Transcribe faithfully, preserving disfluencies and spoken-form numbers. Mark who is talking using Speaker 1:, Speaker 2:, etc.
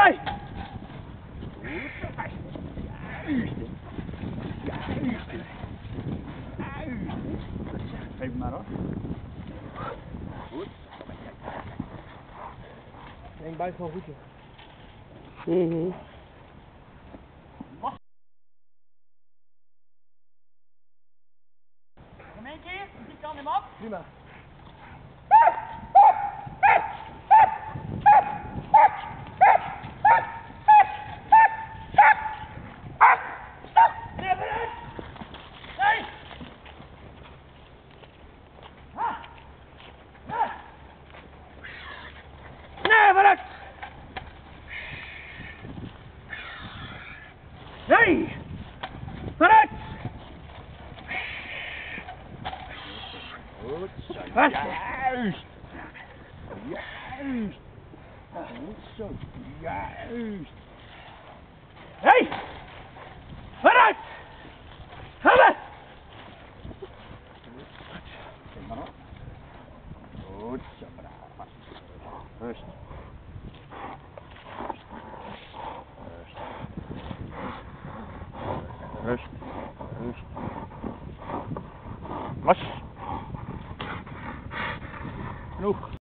Speaker 1: Hey! Geef hem maar hoor. Goed.
Speaker 2: Ik denk buiten gewoon goed, joh.
Speaker 3: Mhm.
Speaker 1: Nog één keer, die kan hem op.
Speaker 2: Prima.
Speaker 1: Nee, vooruit! Nee! Vooruit!
Speaker 4: Goed zo,
Speaker 1: Wat?
Speaker 4: juist. Juist. Goed zo, juist.
Speaker 1: Hey! Vooruit! Hebben!
Speaker 4: Kijk maar op. Goed zo, braaf. Rust. Rust. Rust. Rust. Los. Genoeg.